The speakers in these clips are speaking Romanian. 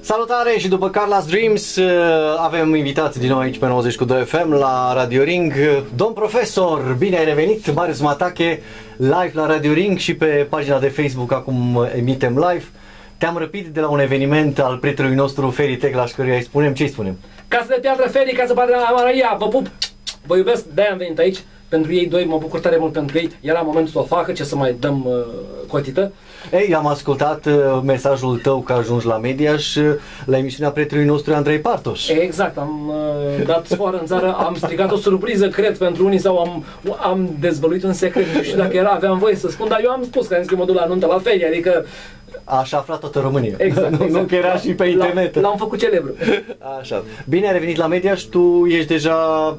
Salutare și după Carla's Dreams avem invitați din nou aici pe 90.2 FM la Radio Ring. Domn profesor, bine ai revenit, Marius Matache, live la Radio Ring și pe pagina de Facebook acum emitem live. Te-am răpit de la un eveniment al prietenului nostru Feri Teglaș, căruia îi spunem, ce îi spunem? Casă de piatră Feri, casă de Maria, vă pup, vă iubesc, de-aia am venit aici. Pentru ei doi, mă bucur tare mult pentru ei, era momentul să o facă, ce să mai dăm cotită. Ei, am ascultat mesajul tău că ajungi la Mediaș, la emisiunea prietenului nostru Andrei Partoș. Exact, am dat sfoară în țară, am strigat o surpriză, cred, pentru unii sau am dezvăluit un secret, nu știu dacă era, aveam voie să spun, dar eu am spus că am zis că mă duc la nuntă la Feri, adică... Așa a aflat toată România. Exact. Nu că era și pe internet. L-am făcut celebru. Așa. Bine ai revenit la Mediaș, tu ești deja...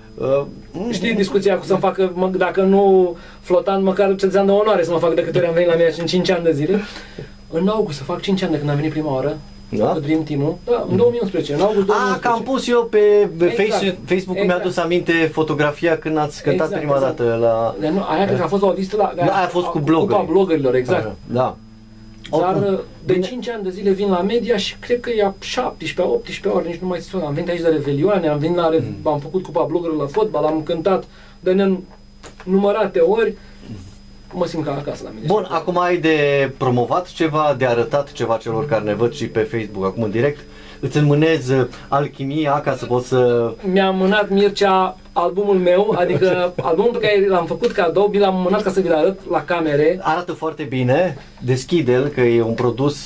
Știi discuția cu să-mi facă, dacă nu flotant, măcar cetățean de onoare să mă fac de câte ori am venit la mine în 5 ani de zile. În august, să fac 5 ani de când am venit prima oară, da? Dream Team-ul, da, în 2011, în august 2011. Că am pus eu pe exact. Facebook, mi-a adus aminte fotografia când ați cântat prima dată la... Aia cred că a fost la o vizită la... Aia a fost cu blogării. Blogărilor, exact. Da. Dar de 5 ani de zile vin la Media și cred că e 17-18 ori, nici nu mai știu. Am venit aici de revelioane, am făcut cupa bloggerilor la fotbal, am cântat de nenumărate ori. Mă simt ca acasă la Media. Bun, acum ai de promovat ceva, de arătat ceva celor care ne văd și pe Facebook acum în direct. Îți înmânez Alchimia ca să poți să... Mi-a mânat Mircea albumul meu, adică albumul pe care l-am făcut cadou, mi l-am mânat ca să vi-l arăt la camere. Arată foarte bine, deschide-l, că e un produs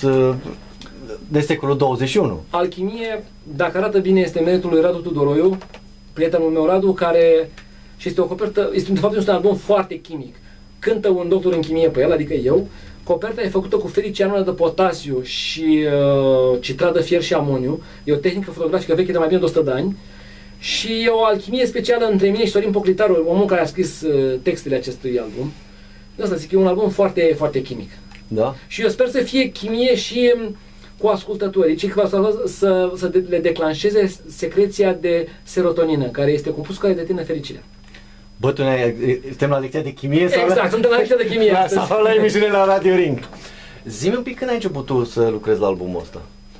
de secolul 21. Alchimie, dacă arată bine, este meritul lui Radu Tudoroiu, prietenul meu Radu, care și este o copertă, de fapt este un album foarte chimic. Cântă un doctor în chimie pe el, adică eu. Coperta e făcută cu fericianulă de potasiu și citrat de fier și amoniu. E o tehnică fotografică veche de mai bine de 100 de ani. Și e o alchimie specială între mine și Sorin Pocritaru, omul care a scris textele acestui album. De asta zic, e un album foarte, foarte chimic. Da? Și eu sper să fie chimie și cu ascultătorii, ci că să le declanșeze secreția de serotonină, care este compusă de tine fericirea. Bă, tu suntem la lecția de chimie? Exact, suntem la lecția de chimie. Sau la emisiune la Radio Ring. Zi-mi un pic, când ai început tu să lucrezi la albumul ăsta?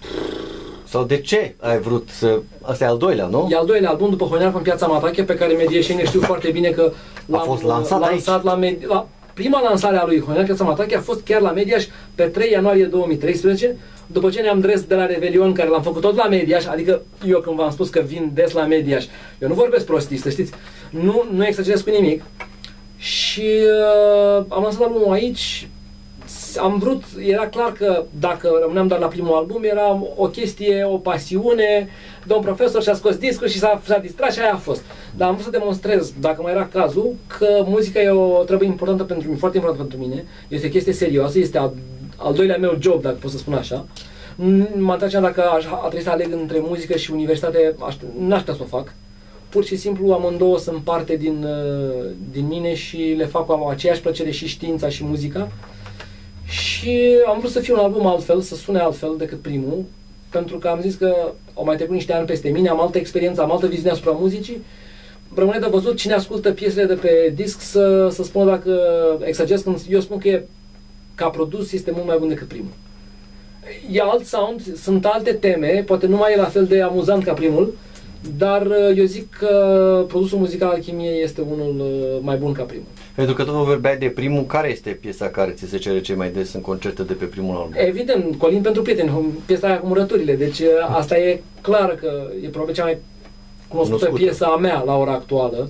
Sau de ce ai vrut să... Asta e al doilea, nu? E al doilea album după Hoinearcă în Piața Matache, pe care medieșenii știu foarte bine că a fost lansat la prima lansare a lui Hoinearcă în Piața Matache a fost chiar la Mediaș pe 3 ianuarie 2013, după ce ne-am dres de la Revelion, care l-am făcut tot la Mediaș, adică eu când v-am spus că vin des la Mediaș, eu nu vorbesc prostii, să știți, nu exagerez cu nimic. Și am lansat albumul aici. Am vrut, era clar că dacă rămâneam doar la primul album, era o chestie, o pasiune, domn profesor și-a scos discul și s-a distrat și aia a fost. Dar am vrut să demonstrez, dacă mai era cazul, că muzica e o treabă importantă pentru mine, foarte importantă pentru mine, este o chestie serioasă, este al doilea meu job, dacă pot să spun așa. Mă întreceam dacă a trebuit să aleg între muzică și universitate, n-aș putea să o fac. Pur și simplu amândouă sunt parte din mine și le fac cu aceeași plăcere, și știința și muzica. Și am vrut să fie un album altfel, să sune altfel decât primul, pentru că am zis că au mai trecut niște ani peste mine, am altă experiență, am altă viziune asupra muzicii. Rămâne de văzut cine ascultă piesele de pe disc să spună dacă exagerez când eu spun că ca produs este mult mai bun decât primul. E alt sound, sunt alte teme, poate nu mai e la fel de amuzant ca primul, dar eu zic că produsul muzical Alchimie este unul mai bun ca primul. Pentru că tu vorbeai de primul, care este piesa care ți se cere cel mai des în concerte de pe primul album? Evident, Colin pentru prieteni, piesa aia cu murăturile, deci asta e clar că e probabil cea mai cunoscută piesa a mea la ora actuală.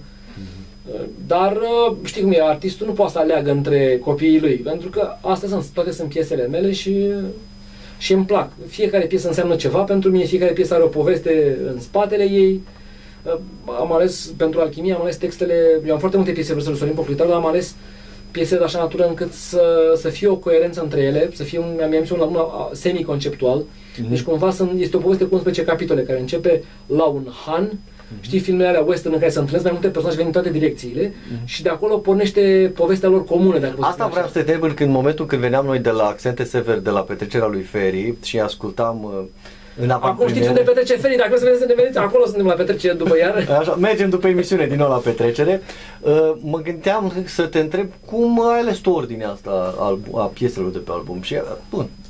Dar știi cum e, artistul nu poate să aleagă între copiii lui, pentru că astea toate sunt piesele mele și îmi plac. Fiecare piesă înseamnă ceva pentru mine, fiecare piesă are o poveste în spatele ei. Am ales, pentru Alchimie, am ales textele, eu am foarte multe piese versuri lui Sorin Pocritaru, dar am ales piese de așa natură încât să fie o coerență între ele, să fie mi-am zis un album semi-conceptual. Deci cumva este o poveste cu 11 capitole care începe la un han. Știi filmele alea western în care se întâlnesc mai multe personaje venind în toate direcțiile și de acolo pornește povestea lor comună. Dacă asta vreau să te întreb, în momentul când veneam noi de la Accente Sever, de la petrecerea lui Feri și ascultam în acum știți unde petrece Feri, dacă vreți să ne vedeți, acolo suntem la petrecere după iar. Așa, mergem după emisiune din nou la petrecere. Mă gândeam să te întreb cum ai ales tu ordinea asta a pieselor de pe album și bun,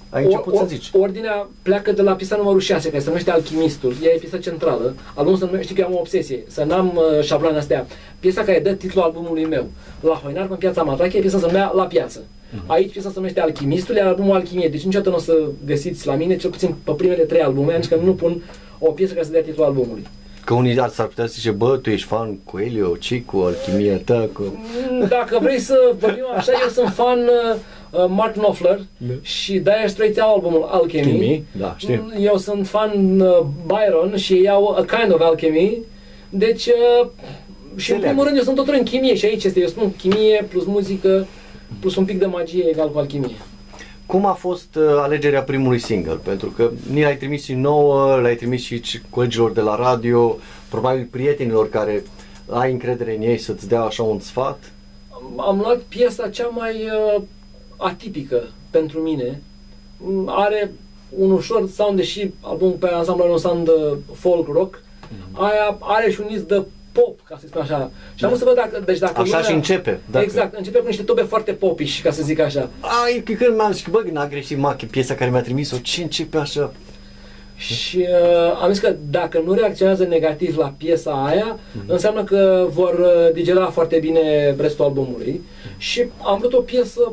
ai început să zici. Ordinea pleacă de la piesa numărul 6, care se numește Alchimistul. Ea e piesa centrală. Albumul se numește, știi că eu am o obsesie, să n-am șabloane astea. Piesa care dă titlul albumului meu. La Hoinar, în Piața Matache, piesa se numea La Piață. Aici piesa se numește Alchimistul, iar albumul Alchimie. Deci niciodată nu o să găsiți la mine, cel puțin pe primele 3 albume, adică că nu pun o piesă care să dea titlul albumului. Că unii s-ar putea să zice, bă, tu ești fan cu Elio, Cicu, Alchimia ta, cu... Dacă vrei să vorbim așa, eu sunt fan Mark Knopfler și Dire Straits au albumul Alchemy. Da, știu. Eu sunt fan Byron și ei au A Kind of Alchemy. Deci, și în primul rând eu sunt totul în chimie și aici este, eu spun chimie plus muzică plus un pic de magie egal cu alchimie. Cum a fost alegerea primului single? Pentru că ni l-ai trimis și nouă, l-ai trimis și colegilor de la radio, probabil prietenilor care ai încredere în ei să-ți dea așa un sfat. Am luat piesa cea mai atipică pentru mine. Are un ușor sound, deși albumul pe ansamblu are un sound folk rock. Aia are și un iz de pop, ca să spun așa. Și am vrut să văd dacă... Deci dacă așa și începe. Dacă... Exact, începe cu niște tobe foarte popiși, ca să zic așa. Când mi-am zis că, bă, n-a greșit piesa care mi-a trimis-o, ce începe așa? Și am zis că dacă nu reacționează negativ la piesa aia, înseamnă că vor digera foarte bine restul albumului. Și am vrut o piesă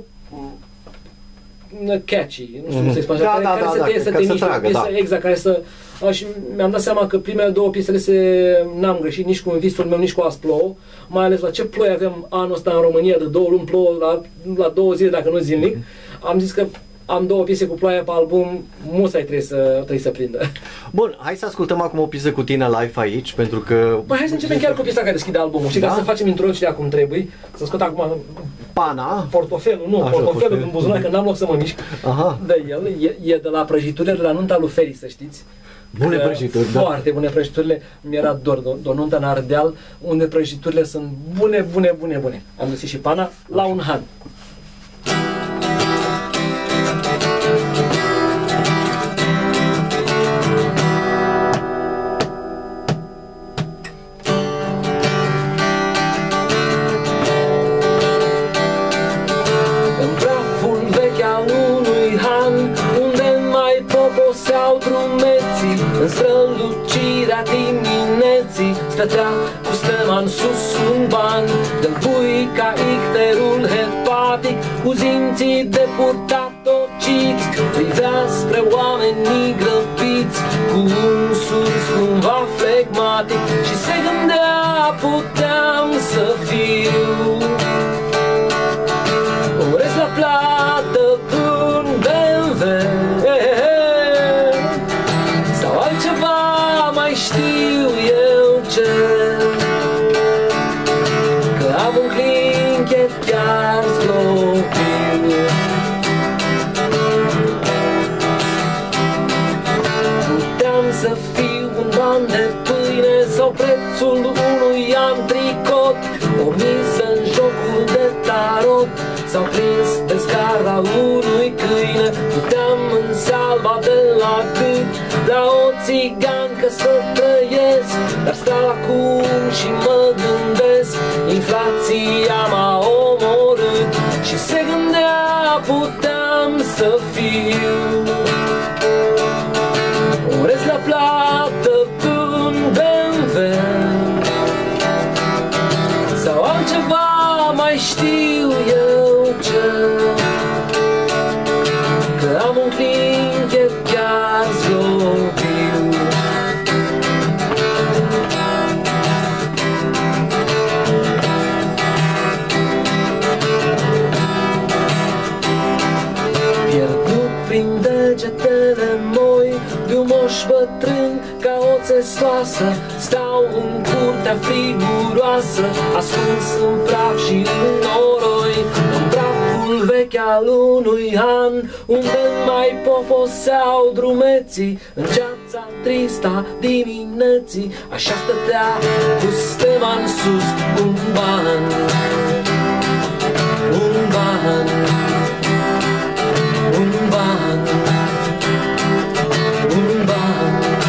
catchy, nu știu cum să-i spun așa, care să te miște, exact, care să... Și mi-am dat seama că primele 2 piesele n-am greșit nici cu Un visul meu, nici cu Azi plouă, mai ales la ce ploi avem anul ăsta în România, de 2 luni plouă la 2 zile, dacă nu zilnic. Am zis că am 2 piese cu ploaia pe album, musai trebuie să prindă. Bun, hai să ascultăm acum o piesă cu tine live aici, pentru că... Păi hai să începem chiar cu piesa care deschide albumul, și ca să facem introducerea cum trebuie, să scot acum pana, portofelul din buzunar, că n-am loc să mă mișc. De el, e de la prăjiturile de la nunta lui Feri, să știți. Bune prăjituri, da. Foarte bune prăjiturile. Mi-era dor de o nuntă în Ardeal, unde prăjiturile sunt bune. Am găsit și pana la un han. În strălucirea dimineții stătea cu stema în sus un ban de-l pui ca icterul hepatic, cu zinții de purtat tociți, privea spre oamenii grăbiți cu un sus cumva flegmatic și se gândea, puteam să fiu orez la plată în BMW sau altceva, mai știu eu ce, că am un clinchet chiar zglobiu. Puteam să fiu un ban de pâine sau prețul unui antricot, o misă în jocul de tarot sau prins de scara unui câine. Puteam în salva de la gât la o țigancă să trăiesc, dar stau acum și mă gândesc, inflația m-a omorât. Și se gândea, puteam să fiu orez la plată în BMW sau altceva, mai știu eu ce, că am un clinchet chiar zlobiu. Pierdut prin degetele moi de un moș bătrân ca o țesoasă, stau în curtea friguroasă, ascuns în praf și în noroi, în praful vechi al unui an, unde mai poposeau drumeții, în ceața trista dimineții. Așa stătea cu stema în sus un ban, un ban, un ban, un ban.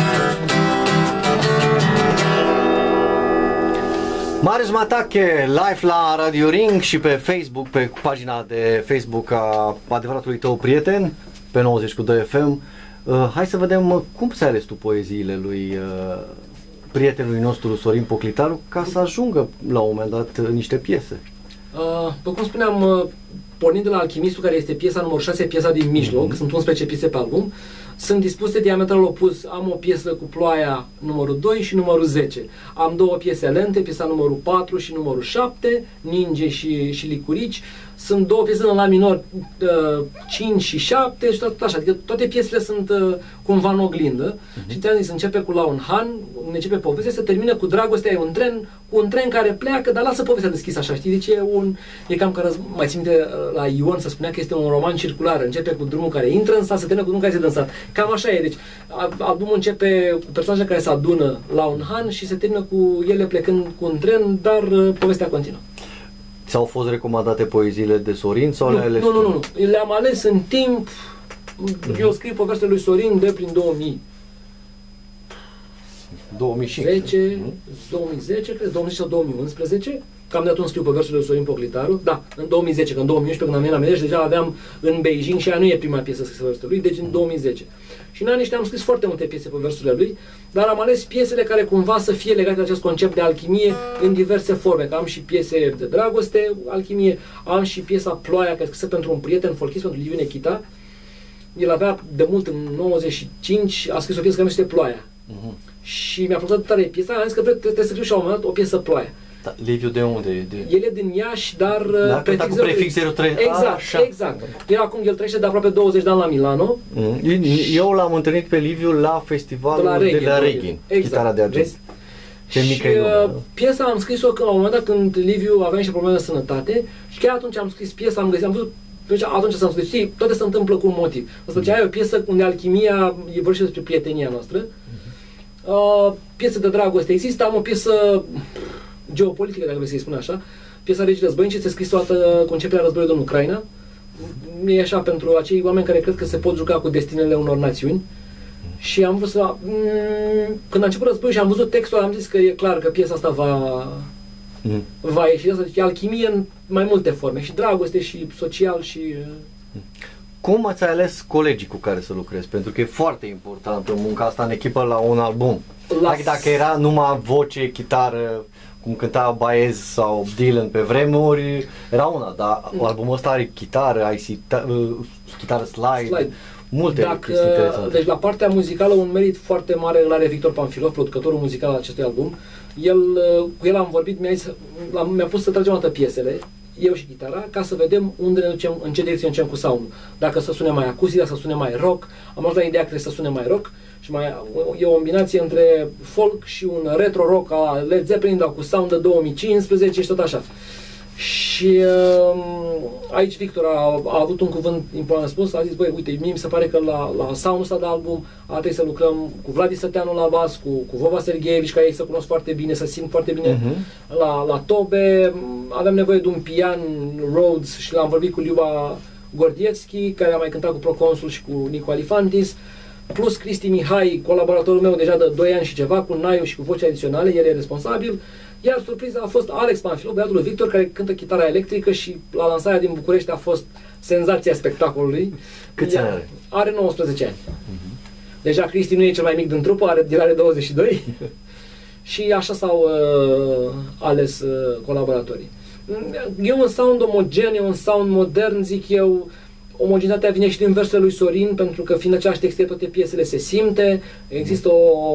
Marius Matache, live la Radio Ring și pe Facebook, pe pagina de Facebook a adevăratului tău prieten. pe 90 cu 2 FM. Hai să vedem cum ți-ai ales tu poeziile lui prietenului nostru Sorin Poclitaru ca să ajungă la un moment dat niște piese. După cum spuneam, pornind de la Alchimistul, care este piesa numărul 6, piesa din mijloc, sunt 11 piese pe album, sunt dispuse diametral opus. Am o piesă cu Ploaia numărul 2 și numărul 10. Am două piese lente, piesa numărul 4 și numărul 7, Ninge și Licurici. Sunt două piese în la minor, 5 și 7 și tot așa. Adică toate piesele sunt cumva în oglindă. Și ți-am zis, începe cu La un Han, începe povestea, se termină cu Dragostea e un tren, cu un tren care pleacă, dar lasă povestea deschisă așa, știi? Deci e cam ca mai țin minte la Ion să spunea că este un roman circular, începe cu drumul care intră în sat, se termină cu drumul care se dă în sat. Cam așa e, deci albumul începe cu personaje care se adună la un Han și se termină cu ele plecând cu un tren, dar povestea continuă. Ți-au fost recomandate poeziile de Sorin sau le-ai ales? Nu. Le-am ales în timp. Eu scriu poveștile lui Sorin de prin 2010, 2010, cred, 2010 sau 2011. Cam de atunci scriu poveștile lui Sorin Poclitaru. Da, în 2010, că în 2011, când am venit la Medeș, deja aveam în Beijing și aia nu e prima piesă scrisă poveștile lui, deci în 2010. Și în anii ăștia am scris foarte multe piese pe versurile lui, dar am ales piesele care cumva să fie legate de acest concept de alchimie în diverse forme. Că am și piese de dragoste, alchimie, am și piesa Ploaia, care e scrisă pentru un prieten folchist, pentru Liviu Nechita. El avea de mult, în 95, a scris o piesă care se numește Ploaia. Și mi-a plăcut tare piesa, am zis că trebuie să scriu și la un moment dat o piesă Ploaia. Da, Liviu de unde? El e din Iași, dar cu prefixul 3. Exact. El trăiește de aproape 20 de ani la Milano. Eu l-am întâlnit pe Liviu la festivalul de la Reghin, Chitara de Argint. Ce mică e lumea. Piesa am scris-o la un moment dat când Liviu avea niște probleme de sănătate și chiar atunci am scris piesa, am văzut. Deci atunci s-am spus, știi, toate se întâmplă cu un motiv. Asta ai o piesă unde alchimia vorbește despre prietenia noastră. Piesă de dragoste există, am o piesă geopolitică, dacă vrei să-i spun așa. Piesa Regii Războinice este scrisă toată concepția războiului din Ucraina. E așa pentru acei oameni care cred că se pot juca cu destinele unor națiuni. Și am vrut să... Când a început războiul și am văzut textul, am zis că e clar că piesa asta va ieși. Deci alchimie în mai multe forme, și dragoste, și social, și... Cum ați ales colegii cu care să lucrezi? Pentru că e foarte importantă munca asta în echipă la un album. Dacă era numai voce, chitară, cum cânta Baez sau Dylan pe vremuri, era una, dar albumul ăsta are chitară, ai chitară slide. Multe chestii interesante. Deci la partea muzicală un merit foarte mare îl are Victor Panfilov, producătorul muzical al acestui album. Cu el am vorbit, mi-a pus să tragem o dată piesele, eu și chitara, ca să vedem unde ne ducem, în ce direcție ne ducem cu sound. Dacă să sune mai acustic, dacă să sune mai rock. Am ajuns la ideea că trebuie să sune mai rock și e o combinație între folk și un retro rock a Led Zeppelin, dar cu sound de 2015 și tot așa. Și aici Victor a avut un cuvânt important spus, a zis, băi, uite, mie mi se pare că la sound-ul ăsta de album ar trebui să lucrăm cu Vladi Săteanu la bas, cu Vova Sergeevici, care ei să cunosc foarte bine, să simt foarte bine la tobe. Aveam nevoie de un pian Rhodes și l-am vorbit cu Liuba Gordievski, care a mai cântat cu Proconsul și cu Nicu Alifantis, plus Cristi Mihai, colaboratorul meu deja de 2 ani și ceva, cu Naiu și cu voce adiționale, el e responsabil. Iar surpriza a fost Alex Panfilov, băiatul lui Victor, care cântă chitara electrică și la lansarea din București a fost senzația spectacolului. Câți ani are? Are 19 ani. Deja Cristi nu e cel mai mic din trupă, el are 22. Și așa s-au ales colaboratorii. E un sound omogen, e un sound modern, zic eu. Omogenitatea vine și din versurile lui Sorin, pentru că fiind același text, toate piesele se simte, există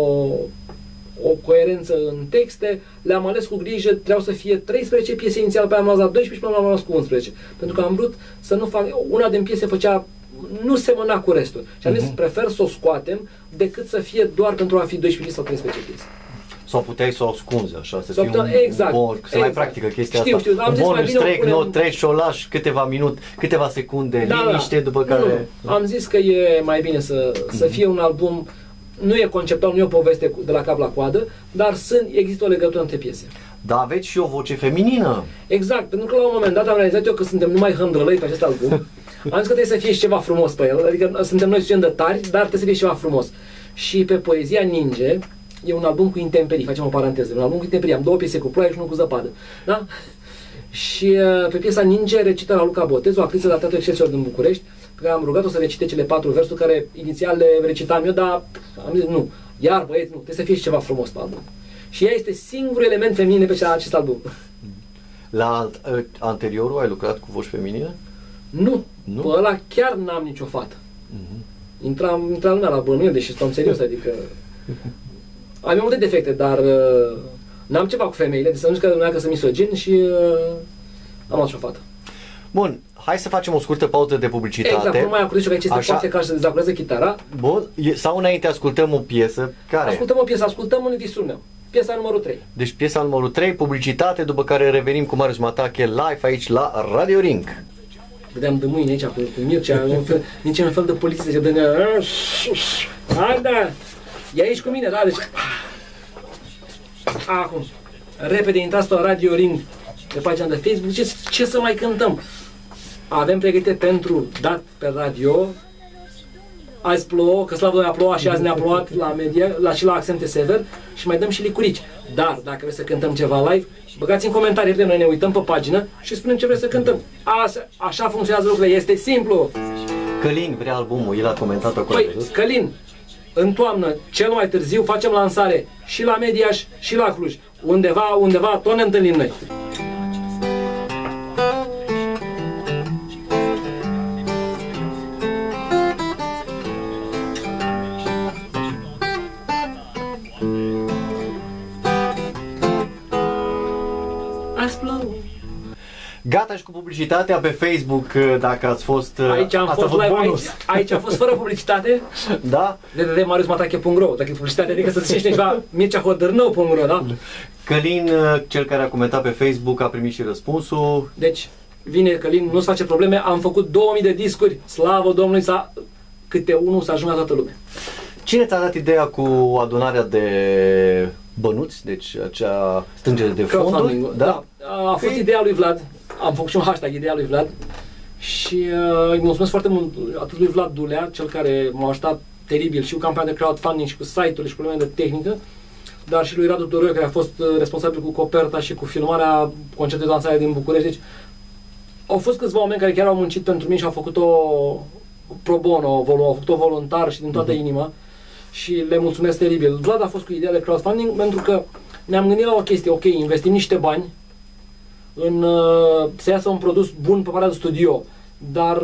o coerență în texte. Le-am ales cu grijă, trebuiau să fie 13 piese inițial, pe am luat la 12 și pe am luat cu 11. Pentru că am vrut să nu fac, una din piese nu semăna cu restul. Și am zis, prefer să o scoatem decât să fie doar pentru a fi 12 piese sau 13 piese. Sau puteai să o ascunzi așa, să fie un mai practică chestia asta. Un bonus track, nu treci și o lași câteva secunde liniște, după care... Am zis că e mai bine să fie un album, nu e conceptual, nu e o poveste de la cap la coadă, dar există o legătură între piese. Dar aveți și o voce feminină. Exact, pentru că la un moment dat am realizat eu că suntem numai hândrălăi pe acest album. Am zis că trebuie să fie și ceva frumos pe el, adică suntem noi suficient de tari, dar trebuie să fie ceva frumos. Și pe Poezia Ninge, e un album cu intemperii, facem o paranteză, un album cu intemperii, am 2 piese cu ploaie și 1 cu zăpadă. Da? Și pe piesa Ninge recită la Luca Botezu, actriță la Teatrul Excelsior din București, pe care am rugat-o să recite cele 4 versuri care inițial le recitam eu, dar am zis nu, iar băieți, nu, trebuie să fie și ceva frumos pe album. Și ea este singurul element feminin pe acest album. La anteriorul ai lucrat cu voci feminine? Nu, Nu? pe ăla chiar n-am nicio fată. Intra lumea la bănuiel, deși stăm serios, adică... Am multe defecte, dar n-am ceva cu femeile, deci să nu zic că dumneavoastră sunt misogin și am luat și o fată. Bun, hai să facem o scurtă pauză de publicitate. Exact, nu mai acuzez că aici este foarte ca să dezacurează chitara. Bun, sau înainte ascultăm o piesă care... Ascultăm o piesă, ascultăm un visul meu. Piesa numărul 3. Deci piesa numărul 3, publicitate, după care revenim cu Marius Matache live aici la Radio Ring. Vedeam de mâine aici cu Mircea, nici un fel de poliție se dă. Hai, da! E aici cu mine, da? Deci... Acum, repede intrați pe Radio Ring, pe pagina de Facebook, ce să mai cântăm? Avem pregătite pentru dat pe radio. Azi plouă, că slavă Domnului a plouat și azi ne-a plouat la media, și la accente sever și mai dăm și licurici. Dar dacă vreți să cântăm ceva live, băgați în comentarii, noi ne uităm pe pagină și spunem ce vreți să cântăm. Așa funcționează lucrurile, este simplu. Călin vrea albumul, el a comentat acolo. Păi, Călin, în toamnă, cel mai târziu, facem lansare și la Mediaș și la Cluj. Undeva tot ne întâlnim noi. Gata și cu publicitatea pe Facebook, dacă ați fost... Aici am fost live, aici a fost fără publicitate. Da? www.mariusmatache.ro. Dacă e publicitate, adică să zicești ceva mirceahotărnău.ro, da? Călin, cel care a comentat pe Facebook, a primit și răspunsul. Deci, vine Călin, nu-ți face probleme, am făcut 2000 de discuri, slavă Domnului, câte unul să ajungă la toată lumea. Cine ți-a dat ideea cu adunarea de bănuți, deci acea strângere de fonduri? Da? A fost ideea lui Vlad, am făcut și un hashtag, ideea lui Vlad și îi mulțumesc foarte mult atât lui Vlad Dulea, cel care m-a ajutat teribil și cu campania de crowdfunding și cu site-ul și cu lumea de tehnică, dar și lui Radu Doroiu, care a fost responsabil cu coperta și cu filmarea concertului de lansare din București. Deci, au fost câțiva oameni care chiar au muncit pentru mine și au făcut-o pro bono, au făcut-o voluntar și din toată inima și le mulțumesc teribil. Vlad a fost cu ideea de crowdfunding pentru că ne-am gândit la o chestie, ok, investim niște bani să iasă un produs bun pe partea de studio, dar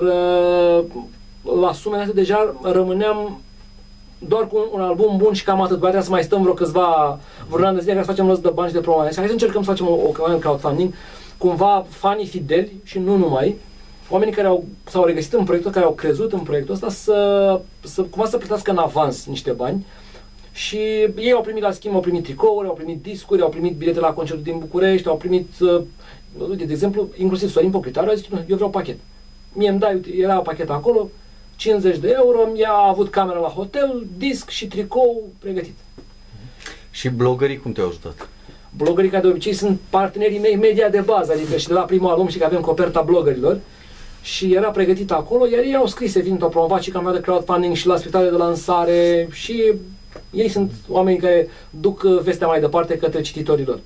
la sumele astea deja rămâneam doar cu un album bun și cam atât. Trebuia să mai stăm vreun an de zile ca să facem rost de bani și de promovare. Hai să încercăm să facem o campanie de crowdfunding, cumva fanii fideli și nu numai, oamenii care s-au regăsit în proiectul, care au crezut în proiectul ăsta, cumva să plătească în avans niște bani. Și ei au primit la schimb, au primit tricouri, au primit discuri, au primit bilete la concertul din București, au primit, de exemplu, inclusiv Sorin Pocritaru a zis, eu vreau pachet. Mie îmi dai, uite, era pachet acolo, 50 de euro, ea a avut camera la hotel, disc și tricou pregătit. Și bloggerii cum te-au ajutat? Bloggerii, ca de obicei, sunt partenerii mei media de bază, adică și de la primul album și că avem coperta bloggerilor. Și era pregătit acolo, iar ei au scris, evident, au promovat și campania de crowdfunding și la spectacole de lansare și ei sunt oameni care duc vestea mai departe către cititorilor.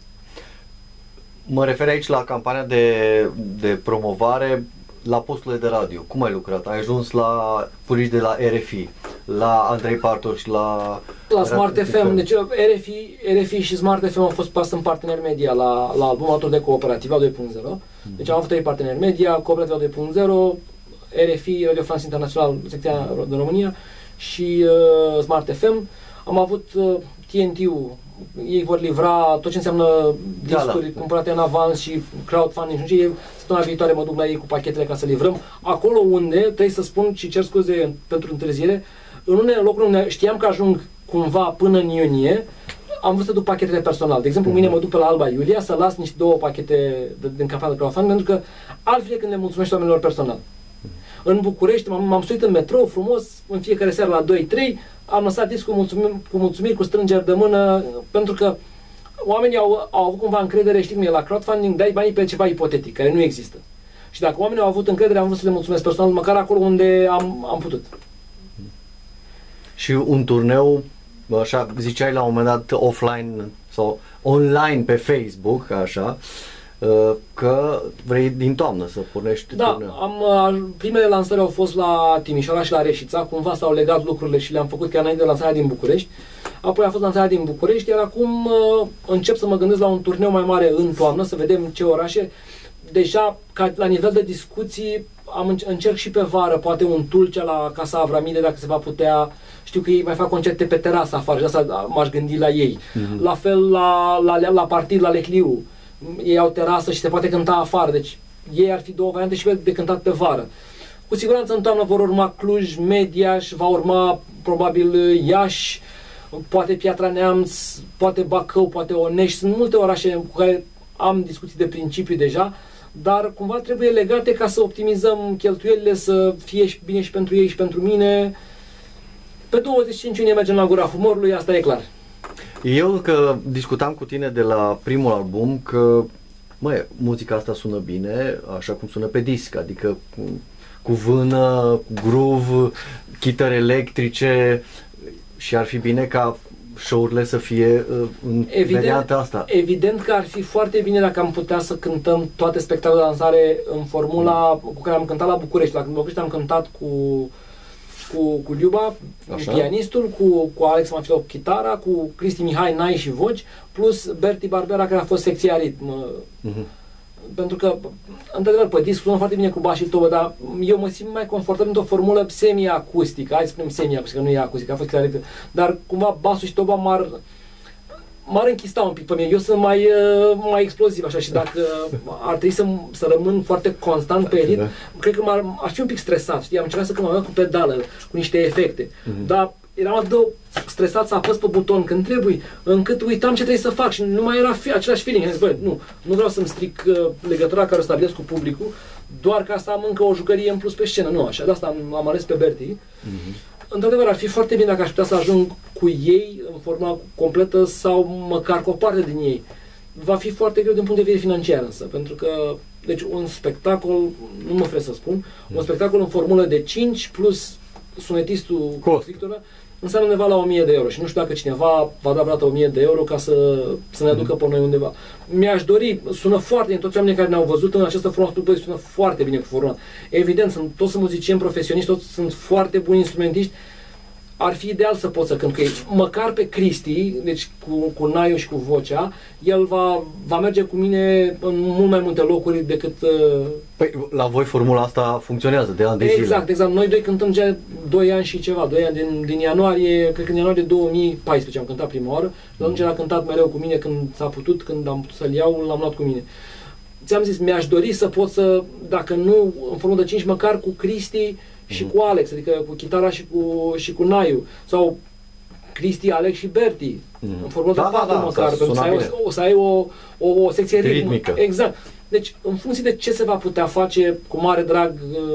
Mă refer aici la campania de promovare la posturile de radio. Cum ai lucrat? Ai ajuns la furici de la RFI, la Andrei Partoș, la Smart FM. Deci RFI și Smart FM au fost pas în partener media la albumul alături de Cooperativa 2.0. Deci am avut 3 parteneri media, Cooperativa 2.0, RFI, Radio France International, secția de România și Smart FM. Am avut TNT-ul, ei vor livra tot ce înseamnă discuri cumpărate în avans și crowdfunding și eu săptămâna viitoare mă duc la ei cu pachetele ca să livrăm. Acolo unde, trebuie să spun și cer scuze pentru întârziere, în unele locuri unde știam că ajung cumva până în iunie, am vrut să duc pachetele personal. De exemplu, mâine mă duc pe la Alba Iulia să las niște 2 pachete din campania de crowdfunding, pentru că altfel când le mulțumești oamenilor personal. În București m-am suit în metrou frumos, în fiecare seară la 2-3, am lăsat disc cu mulțumiri, cu strângeri de mână, pentru că oamenii au avut cumva încredere, știi cum e, la crowdfunding, dai banii pe ceva ipotetic, care nu există. Și dacă oamenii au avut încredere, am vrut să le mulțumesc personal, măcar acolo unde am putut. Și un turneu, așa, ziceai la un moment dat offline sau online pe Facebook, așa, că vrei din toamnă să pornești turneul. Primele lansări au fost la Timișoara și la Reșița, cumva s-au legat lucrurile și le-am făcut chiar înainte de lansarea din București. Apoi a fost lansarea din București, iar acum încep să mă gândesc la un turneu mai mare în toamnă, să vedem ce orașe. Deja, la nivel de discuții, încerc și pe vară, poate un Tulcea la Casa Avramide, dacă se va putea. Știu că ei mai fac concerte pe terasă afară, și asta m-aș gândi la ei. La fel la partid, la Lecliu. Ei au terasă și se poate cânta afară, deci ei ar fi două variante și de cântat pe vară. Cu siguranță în toamnă vor urma Cluj, Mediaș, va urma probabil Iași, poate Piatra Neamț, poate Bacău, poate Onești. Sunt multe orașe cu care am discuții de principiu deja, dar cumva trebuie legate ca să optimizăm cheltuielile, să fie bine și pentru ei și pentru mine. Pe 25 iunie mergem la Gura Humorului, asta e clar. Eu că discutam cu tine de la primul album că muzica asta sună bine, așa cum sună pe disc, adică cu vână, cu groove, chitări electrice, și ar fi bine ca show-urile să fie în varianta asta. Evident că ar fi foarte bine dacă am putea să cântăm toate spectacolele de lansare în formula cu care am cântat la București. La București am cântat cu Liuba, pianistul, cu Alex Mafilov, chitara, cu Cristi Mihai, nai și voci, plus Berti Barbera, care a fost secția ritm. Pentru că, într-adevăr, pe disc sună foarte bine cu bas și tobă, dar eu mă simt mai confortabil într-o formulă semi-acustică. Hai să spunem semi-acustică, nu e acustică, a fost chitara ritm. Dar cumva basul și toba m-ar închista un pic pe mine. Eu sunt mai exploziv așa și dacă ar trebui să rămân foarte constant pe ritm, cred că aș fi un pic stresat, știi? Am încercat să cânt cu pedală, cu niște efecte, dar eram atât de stresat să apăs pe buton când trebuie, încât uitam ce trebuie să fac și nu mai era același feeling. Am zis, băi, nu vreau să-mi stric legătura care o stabilesc cu publicul, doar ca să am încă o jucărie în plus pe scenă, nu așa. De asta am ales pe Berti. Într-adevăr, ar fi foarte bine dacă aș putea să ajung cu ei în forma completă sau măcar cu o parte din ei. Va fi foarte greu din punct de vedere financiar însă, pentru că, deci un spectacol, nu mă frec să spun, un spectacol în formulă de 5 plus sunetistul Victor înseamnă undeva la 1000 de euro și nu știu dacă cineva va da vreodată 1000 de euro ca să ne aducă pe noi undeva. Mi-aș dori, sună foarte bine, toți oamenii care ne-au văzut în această formă, sună foarte bine cu formula. Evident, toți sunt muzicieni profesioniști, toți sunt foarte buni instrumentiști. Ar fi ideal să pot să cânt cu ei. Măcar pe Cristi, deci cu Naiu și cu vocea, el va merge cu mine în mult mai multe locuri decât... Păi, la voi formula asta funcționează de ani de zile. Exact. Noi doi cântăm 2 ani și ceva, 2 ani din ianuarie, cred că în ianuarie 2014 am cântat prima oară, și atunci el a cântat mereu cu mine când s-a putut, când am putut să-l iau, l-am luat cu mine. Ți-am zis, mi-aș dori să pot să, dacă nu în formă de 5, măcar cu Cristi și cu Alex, adică cu chitara și cu Naiu, sau Cristi, Alex și Berti, în formă de 4 măcar, pentru să ai o secție ritmică. Exact. Deci, în funcție de ce se va putea face, cu mare drag,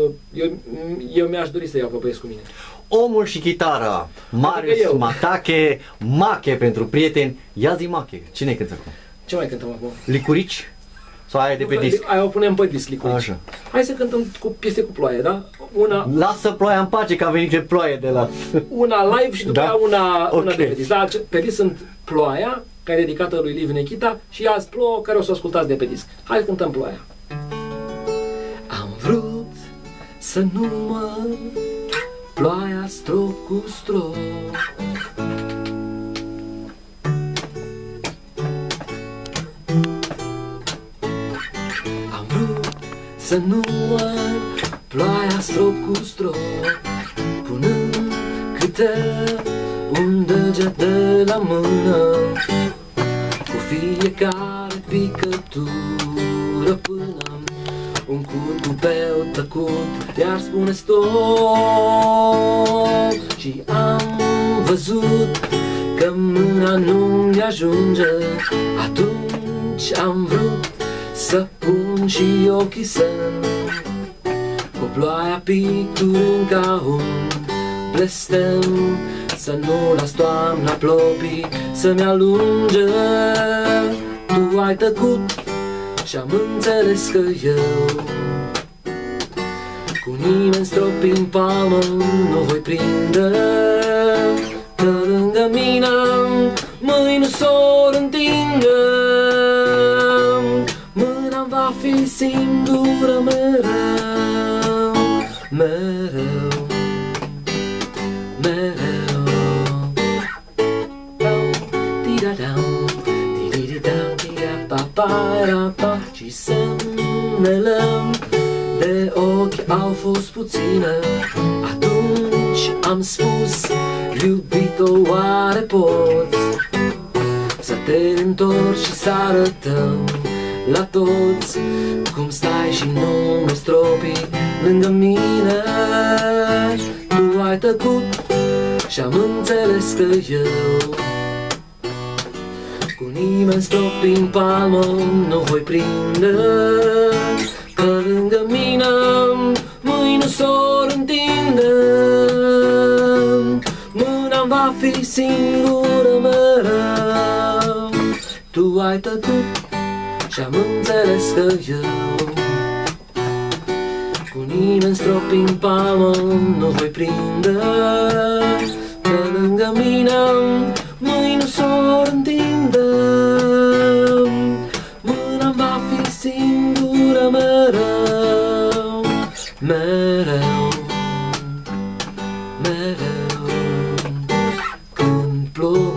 eu mi-aș dori să iau pe băieți cu mine. Omul și chitara, Marius Matache, Mache pentru prieteni. Ia zi Mache, cine cântă acum? Ce mai cântăm acum? Licurici? Sau aia de pe disc? Aia o punem pe disc, Licurici. Așa. Hai să cântăm cu piese cu ploaie, da? Lasă ploaia în pace, că a venit de ploaie de la... Una live și după aia una de pe disc. Da, pe disc sunt Ploaia, care e dedicată lui Liv Nechita, și Azi plouă, care o să o ascultați de pe disc. Hai să cântăm Ploaia. Am vrut să număr ploaia strop cu strop, am vrut să număr ploaia strop cu strop, punând câte un deget de la mână, cu fiecare picătură până un curcubeu tăcut iar spune stop. Și am văzut că mâna nu-mi ajunge, atunci am vrut să pun și ochii să-mi, cu ploaia picturind ca un blestem, să nu las toamna plopii să-mi alunge. Tu ai tăcut și-am înțeles că eu cu nimeni stropi în palmă nu voi prinde, că lângă mine mâini nu s-or întinde. Mâna singură mereu, mereu, mereu. Și semnele de ochi au fost puține. Atunci am spus, iubito, oare poți să te întorci și să arătăm la toți cum stai și nu mă stropi lângă mine. Tu ai tăcut și am înțeles că eu cu nimeni stropi în palmă nu voi prinde, că lângă mine mâini s-or întinde. Mâna va fi singură mereu. Tu ai tăcut și am înțeles că eu cu nimeni stropi în palmă nu voi prinde, că lângă mine mâini nu s-or întinde. Mâna va fi singură mereu, mereu, mereu, când plouă.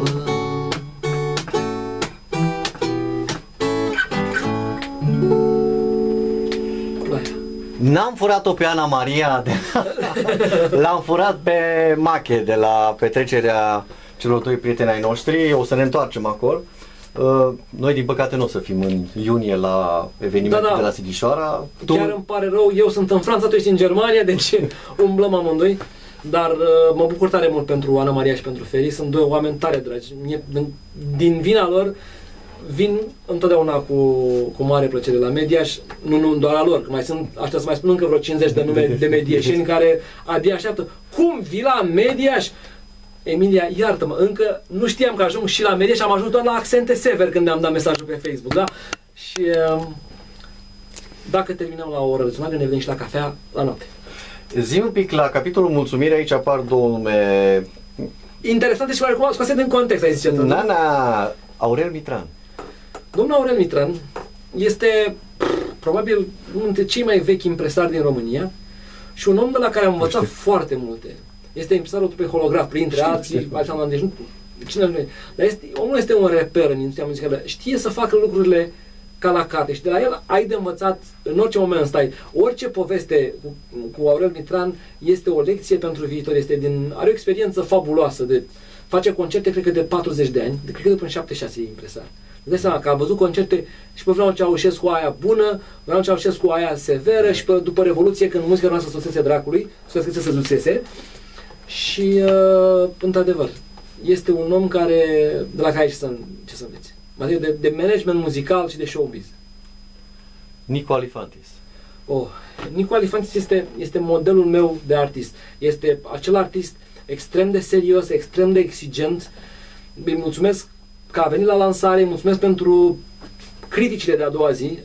N-am furat-o pe Ana Maria, l-am furat pe Mache de la petrecerea celor doi prieteni ai noștri. O să ne întoarcem acolo. Noi din păcate nu o să fim în iunie la evenimentul de la Sighișoara. Chiar îmi pare rău, eu sunt în Franța, tu ești în Germania, deci umblăm amândoi. Dar mă bucur tare mult pentru Ana Maria și pentru Feri, sunt doi oameni tare dragi. Din vina lor vin întotdeauna cu mare plăcere la Mediaș, nu doar a lor, că mai sunt, aștia să mai spun încă vreo 50 de nume de medieșeni care abia așteaptă. Cum vii la Mediaș? Emilia, iartă-mă, încă nu știam că ajung și la Mediaș, am ajuns doar la accente sever când am dat mesajul pe Facebook, da? Și dacă terminăm la o oră răzunare, ne vedem și la cafea la noapte. Zi un pic, la capitolul mulțumire, aici apar două nume interesante și oarecum scoase din context, ai zice. Nana, Aurel Mitran. Domnul Aurel Mitran este probabil unul dintre cei mai vechi impresari din România și un om de la care am învățat foarte multe. Este impresarul pe holograf, printre alții, deci nu, cine nu e. Dar omul este un reper în industria muzicală, știe să facă lucrurile ca la carte și de la el ai de învățat în orice moment stai. Orice poveste cu Aurel Mitran este o lecție pentru viitor, are o experiență fabuloasă, face concerte, cred că de 40 de ani, cred că de până 76 e impresar. Îți dai seama că a văzut concerte și pe Vreau Ceaușescu aia bună, Vreau Ceaușescu aia severă și după Revoluție, când muzica noastră sosese dracului, să se zuțese. Și, într-adevăr, este un om de la care ai ce să înveți. De management muzical și de showbiz. Nicu Alifantis. Nicu Alifantis este modelul meu de artist. Este acel artist extrem de serios, extrem de exigent. Îi mulțumesc că a venit la lansare, îi mulțumesc pentru criticile de a doua zi.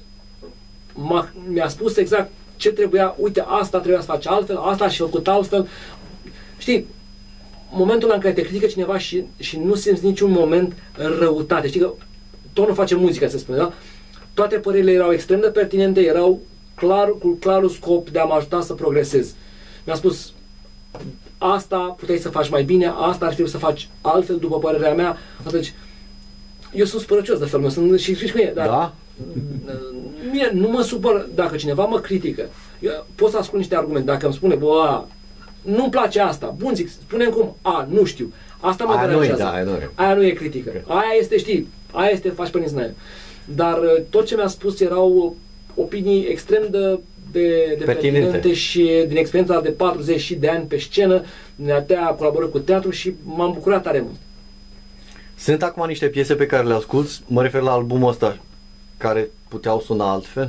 Mi-a spus exact ce trebuia, uite, asta trebuia să faci altfel, asta și făcut altfel. Știi, momentul în care te critică cineva și nu simți niciun moment răutate. Știi că tonul face muzică, se spune, da? Toate părerile erau extrem de pertinente, erau cu clarul scop de a mă ajuta să progresez. Mi-a spus, asta puteai să faci mai bine, asta ar trebui să faci altfel, după părerea mea. Deci, eu sunt spărăcios de felul meu, și cum e, dar da? Mie nu mă supăr dacă cineva mă critică. Eu pot să ascult niște argumente, dacă îmi spune, bă, nu-mi place asta, bun, zic, spune-mi cum, nu știu, asta mă deranjează. Aia nu e critică, aia este, știi, aia este, faci pe nici. Dar tot ce mi-a spus erau opinii extrem de pertinente și din experiența de 40 de ani pe scenă, ne-a colaborat cu teatru și m-am bucurat tare mult. Sunt acum niște piese pe care le asculți, mă refer la albumul ăsta, care puteau suna altfel?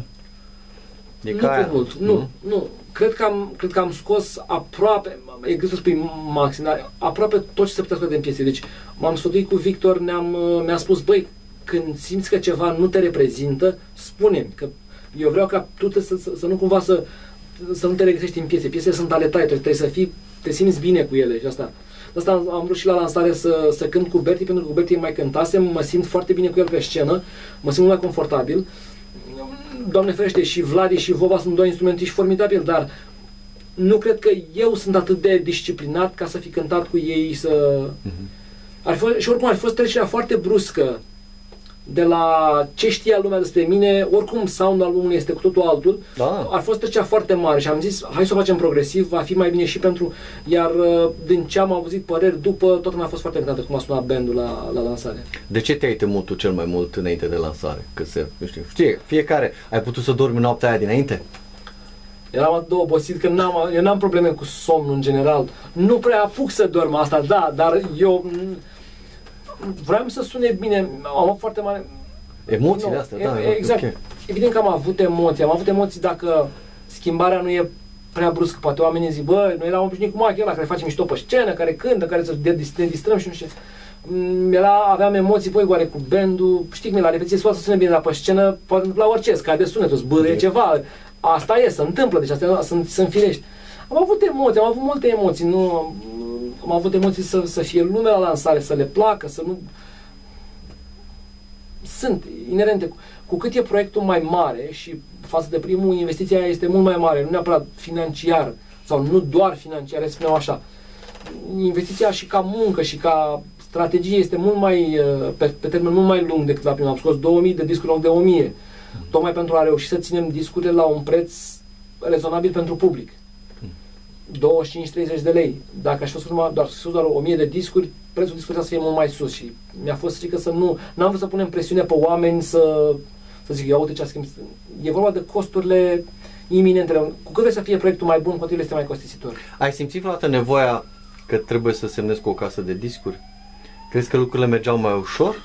Nu. Cred că am scos aproape, e greu să spui maxim, dar aproape tot ce se putea scoate din piese. Deci m-am sfătuit cu Victor, mi-a spus, băi, când simți că ceva nu te reprezintă, spune-mi, că eu vreau ca tu să nu cumva să nu te regăsești în piese. Piesele sunt ale tale, trebuie te simți bine cu ele și asta. De asta am vrut și la lansare să cânt cu Berti, pentru că cu Berti mai cântasem, mă simt foarte bine cu el pe scenă, mă simt mult mai confortabil. Doamne ferește, și Vladi și Vova sunt doi instrumentiști formidabili, dar nu cred că eu sunt atât de disciplinat ca să fi cântat cu ei să... Și oricum ar fi fost trecerea foarte bruscă de la ce știa lumea despre mine, oricum sound-ul albumului este cu totul altul, ar fost trecerea foarte mare și am zis, hai să o facem progresiv, va fi mai bine și pentru... Iar din ce am auzit păreri după, toată lumea a fost foarte încântată cum a sunat bandul la lansare. De ce te-ai temut tu cel mai mult înainte de lansare? Că nu știu, fiecare, ai putut să dormi noaptea aia dinainte? Eram atât de obosit că eu n-am probleme cu somnul în general. Nu prea apuc să dorm asta, da, dar eu vreau să sune bine, am avut foarte mare... Emoțiile astea, da. Exact. Okay. Evident că am avut emoții dacă schimbarea nu e prea bruscă. Poate oamenii zic, bă, noi eram obișnuit cu Machi ăla care face mișto pe scenă, care cântă, care să ne distrăm și nu știu. Aveam emoții, băi, oare cu bandul, știi cum e, la repetiție să sună bine, dar pe scenă poate întâmpla orice, scade sunetul, zbârâie ceva. Asta se întâmplă, deci astea sunt firești. Am avut emoții, am avut multe emoții, am avut emoții să fie lumea la lansare, să le placă, să nu... Sunt inerente. Cu cât e proiectul mai mare și față de primul, investiția aia este mult mai mare, nu neapărat financiar, sau nu doar financiar, să spunem așa. Investiția și ca muncă și ca strategie este mult mai, pe termen mult mai lung decât la primul. Am scos 2000 de discuri în loc de 1000. Tocmai pentru a reuși să ținem discurile la un preț rezonabil pentru public. 25-30 de lei. Dacă aș fi scos doar 1000 de discuri, prețul discurilor să fie mult mai sus și mi-a fost frică să n-am vrut să punem presiune pe oameni să zic, ia uite ce a schimbat. E vorba de costurile iminente. Cu cât vrei să fie proiectul mai bun, cu atât este mai costisitor. Ai simțit vreodată nevoia că trebuie să semnezi cu o casă de discuri? Crezi că lucrurile mergeau mai ușor?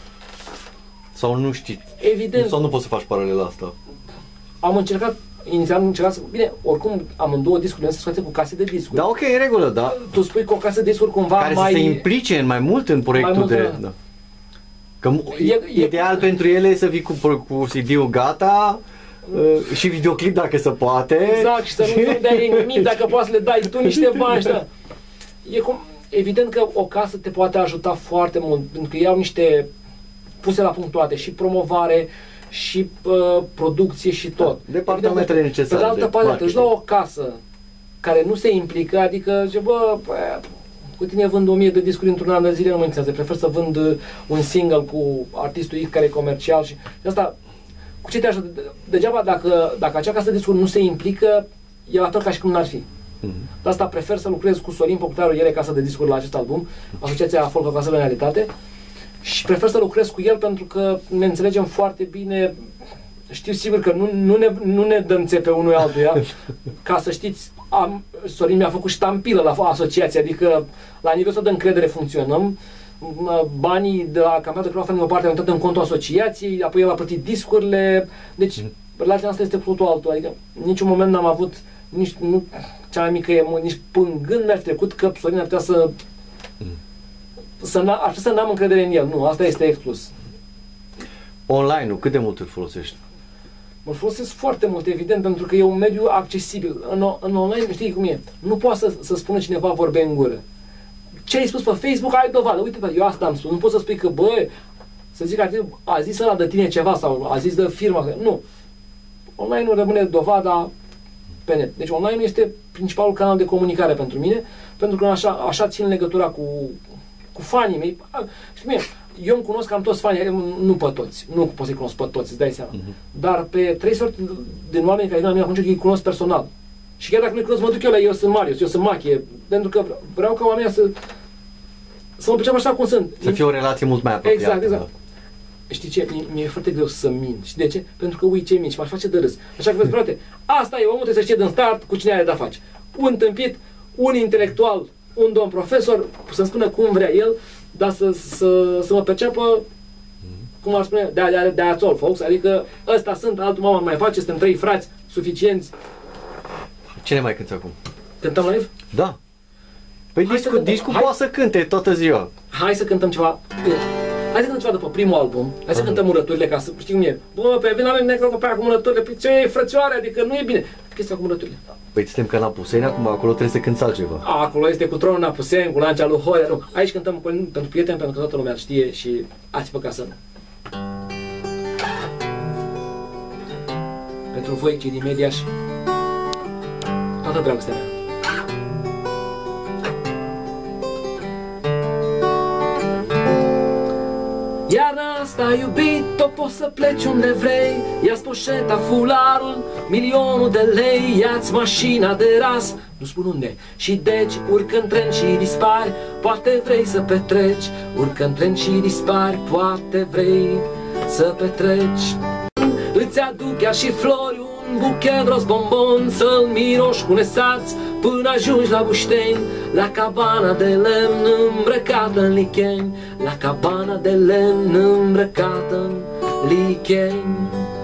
Sau nu știi? Evident. Sau nu poți să faci paralela asta? Inițial am încercat să... Bine, oricum amândouă discurile să scoate cu case de discuri. Da, ok, în regulă, da. Tu spui că o casă de discuri cumva care mai... să se implice mai mult în proiectul mult, de... Da. Că ideal pentru ele e să vii cu CD-ul gata și videoclip dacă se poate. Exact, și să nu dai nimic, dacă poți să le dai tu niște bani. Evident că o casă te poate ajuta foarte mult, pentru că iau niște puse la punct toate, și promovare, și producție și tot. Departamentele necesare. Pe de altă parte, își lua o casă care nu se implică, adică zice, bă, cu tine vând 1000 de discuri într-un an de zile, nu mă interesează, prefer să vând un single cu artistul X care e comercial și asta, cu ce te ajută? Degeaba dacă acea casă de discuri nu se implică, e la fel ca și cum n-ar fi. De asta prefer să lucrez cu Sorin Poctaru, el e casă de discuri la acest album, Asociația Folk Casă de Realitate, și prefer să lucrez cu el pentru că ne înțelegem foarte bine. Știu sigur că nu ne dăm țepe unul altuia. Ca să știți, Sorin mi-a făcut ștampilă la asociație, adică la nivelul de încredere funcționăm. Banii de la campionatul crowdfunding o parte au intrat în contul asociației, apoi el a plătit discurile. Deci relația asta este cu totul altul. Adică în niciun moment n-am avut cea mai mică emoție, nici până gând mi-a trecut că Sorin ar putea să n-am încredere în el. Nu, asta este exclus. Online-ul, cât de mult îl folosești? Mă folosesc foarte mult, evident, pentru că e un mediu accesibil. În online, știi cum e? Nu poate să spună cineva vorbe în gură. Ce ai spus pe Facebook, ai dovadă. Uite, eu asta am spus. Nu poți să spui că, băi, să zic că a zis ăla de tine ceva sau a zis de firma. Nu. Online-ul rămâne dovada pe net. Deci online este principalul canal de comunicare pentru mine, pentru că așa țin legătura cu fanii mei. Știi mie, eu îmi cunosc cam toți fanii, nu pe toți, nu pot să-i cunosc pe toți, îți dai seama. Dar pe 3 sfert din oameni care vin la mine atunci îi cunosc personal. Și chiar dacă nu-i cunosc, mă duc eu sunt Marius, eu sunt Machie, pentru că vreau ca oamenii să mă perceapă așa cum sunt. Să fie o relație mult mai apropiată. Exact. Știi ce? Mi-e foarte greu să mint. Și de ce? Pentru că uiți ce mint și m-aș face de râs. Așa că, frate, asta e, omul trebuie să știe din start cu cine are de-a face. Un tâmpit, un intelectual, un domn profesor, să-mi spună cum vrea el, dar să mă perceapă, cum ar spune, de-ați all, folks. Adică ăsta sunt, altul mama mai face, suntem 3 frați suficienți. Cine mai cânti acum? Cântăm live? Da. Păi discul poate să cânte toată ziua. Hai să cântăm ceva. Hai să cântăm ceva după primul album. Hai să cântăm Urăturile, ca să știi cum e. Bă, pe vina lui necră pe aia cu Urăturile. Păi ce e, frățioare, adică nu e bine. Chestia cu Urăturile. Păi suntem ca în Apuseni, acum acolo trebuie să cânti altceva. Acolo este cu tronul în Apuseni, cu lancea lui Horea. Nu. Aici cântăm pentru prieteni, pentru că toată lumea știe și ați păcat să nu. pentru voi, cei din Mediaș, toată dragostea mea. Iarna asta, iubito, poți să pleci unde vrei. Ia-ți poșeta, fularul, milionul de lei. Ia-ți mașina de ras, nu spun unde. Și deci urcă în tren și dispari. Poate vrei să petreci. Urcă în tren și dispari. Poate vrei să petreci. Îți aduc chiar și flori, un buchet roz bombon, să-l miroși cu nesați până ajungi la Bușteni, la cabana de lemn îmbrăcată în licheni, la cabana de lemn îmbrăcată în licheni.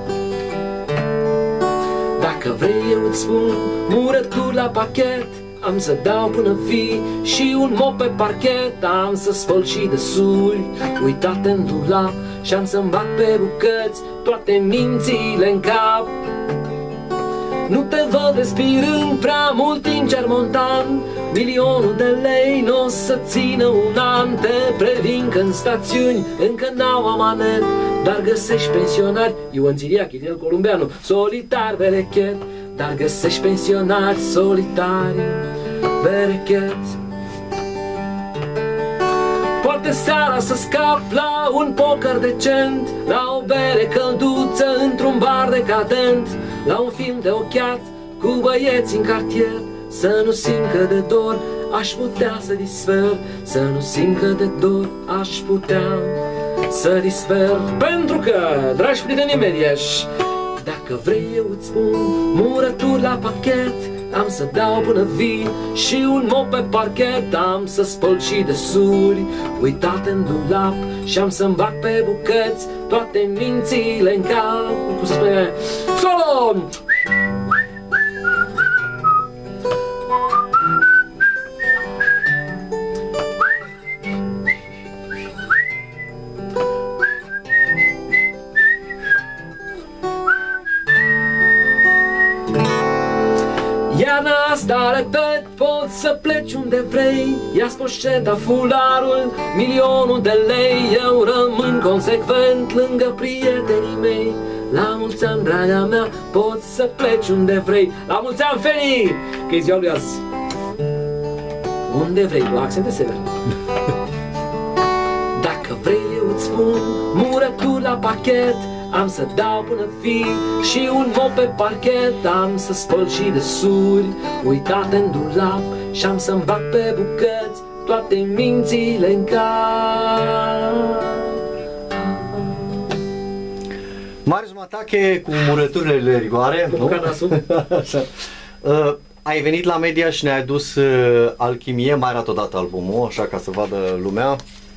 Dacă vrei eu îți spun murături la pachet, am să dau până vii și un mop pe parchet. Am să spăl și de suri uitate în dulap și am să-mi bag pe bucăți toate mințile în cap. Nu te văd respirând prea mult în cer montan. Milionul de lei n-o să țină un an. Te previn că în stațiuni încă n-au amanet, dar găsești pensionari, Ioan Țiriac, Irinel Columbeanu, solitari berechet. Dar găsești pensionari solitari berechet. Poate seara să scap la un poker decent, la o bere călduță într-un bar decadent, la un film de ochiat cu băieți în cartier. Să nu simt că de dor aș putea să disper, să nu simt că de dor aș putea să disper. Pentru că, dragi prieteni Mediaș, dacă vrei eu îți spun murături la pachet, am să dau până vii și un mop pe parchet. Am să spăl și de suri uitate în dulap și am să-mi bag pe bucăți toate mințile în cap. Cum se spune? Solo! Iarna asta, repet, poți să pleci unde vrei. Ia-ți poșeta, fularul, milionul de lei. Eu rămân consecvent lângă prietenii mei. La mulți ani, draga mea, poți să pleci unde vrei. La mulți ani, Feli! Că e ziua lui azi. Unde vrei, la accent de sever. Dacă vrei eu îți spun murături la pachet, am să dau până vii și un mop pe parchet. Am să spăl și de suri uitate în dulap și am să-mi bag pe bucăți toate mințile în cap. Marius Matache cu murăturile de rigoare, nu? Așa. Ai venit la Media și ne-ai adus Alchimie, mai arată odată albumul, așa ca să vadă lumea.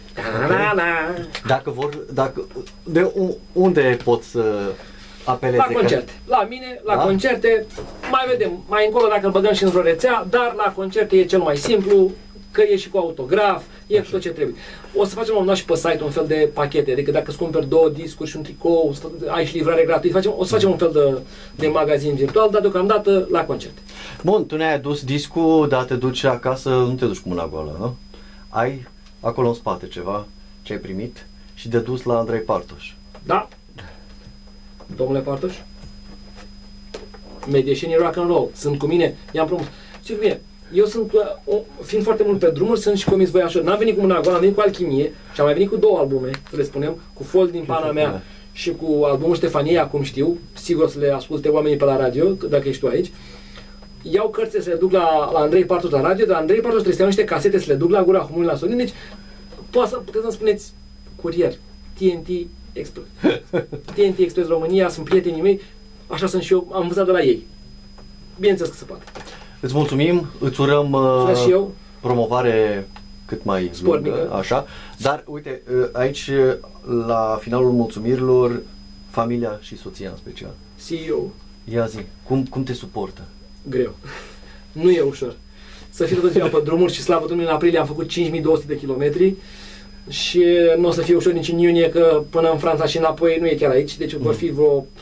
Okay. Unde pot să apeleze? La concerte. La mine, la concerte, mai vedem, mai încolo dacă îl băgăm și într-o rețea, dar la concerte e cel mai simplu, că e și cu autograf, e cu tot ce trebuie. O să facem la un moment dat și pe site un fel de pachete, adică dacă îți cumperi 2 discuri și un tricou, ai și livrare gratuit, o să facem un fel de magazin virtual, dar deocamdată la concerte. Bun, tu ne-ai adus discul, dar te duci acasă, nu te duci cu mâna goală, nu? Ai acolo în spate ceva ce ai primit și de dus la Andrei Partoș. Da. Domnule Partoș, medieșenii rock and roll sunt cu mine, i-am promis. Știți bine, eu sunt, fiind foarte mult pe drumuri, sunt și comis voiașor. N-am venit cu mâna goală, am venit cu Alchimie și am mai venit cu 2 albume, să le spunem, cu Fold din pana mea și cu albumul Ștefanie, acum știu, sigur o să le asculte oamenii pe la radio, dacă ești tu aici. Iau cărțile să le duc la Andrei Partoș la radio, dar Andrei Partoș trebuie să iau niște casete să le duc la Gura Humului la Sorin, deci puteți să-mi spuneți curier, TNT Express. TNT Express România, sunt prietenii mei, așa sunt și eu, am învățat de la ei. Bineînțeles că se poate. Îți mulțumim, îți urăm promovare cât mai lungă, așa. Dar uite, aici la finalul mulțumirilor, familia și soția în special. CEO. Ia zi, cum te suportă? Greu. Nu e ușor. Să fie tot ziua pe drumuri și slavă Domnului, în aprilie am făcut 5200 de kilometri și nu o să fie ușor nici în iunie, că până în Franța și înapoi nu e chiar aici, deci vor fi vreo 6.000-7.000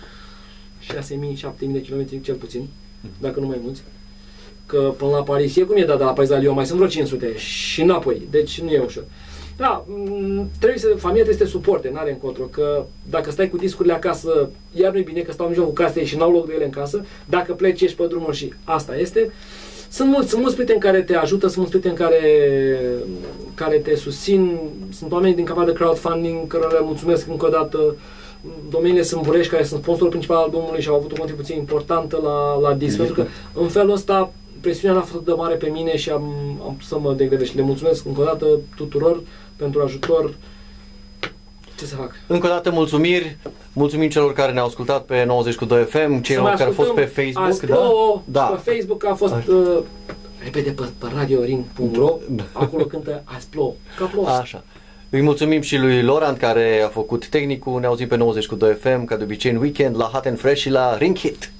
de kilometri cel puțin, dacă nu mai mulți. Că până la Paris e cum e, dar de la Paris la Lyon mai sunt vreo 500 și înapoi, deci nu e ușor. Da, familia trebuie să te suporte, n-are încotro, că dacă stai cu discurile acasă, iar nu-i bine că stau în mijlocul casei și n-au loc de ele în casă, dacă pleci, ești pe drumul și asta este. Sunt mulți prieteni care te ajută, sunt mulți prieteni care te susțin, sunt oameni din capa de crowdfunding, cărora le mulțumesc încă o dată, domeniile Sâmburești, care sunt sponsorul principal al albumului și au avut o contribuție importantă la disc, pentru că în felul ăsta presiunea n-a fost de mare pe mine și am să mă degradez și le mulțumesc încă o dată tuturor pentru ajutor. Ce să fac? Încă o dată mulțumim celor care ne-au ascultat pe 90.2 FM, celor care au fost pe Facebook. Da? Pe Facebook a fost repede pe radioring.ro, acolo cântă Azi plouă, ca plouă. Așa. Îi mulțumim și lui Laurent care a făcut tehnicul, ne auzim pe 90.2 FM, ca de obicei în weekend, la Hot and Fresh și la Ring Hit.